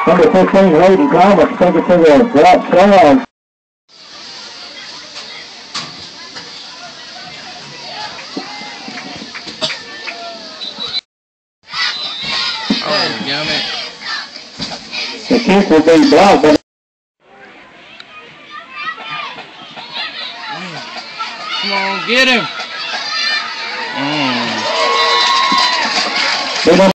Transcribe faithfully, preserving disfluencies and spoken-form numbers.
Number fifteen, Hayden Thomas, take it to the right side. Oh, damn it. The kick will be blocked, but come on, get him. Mm.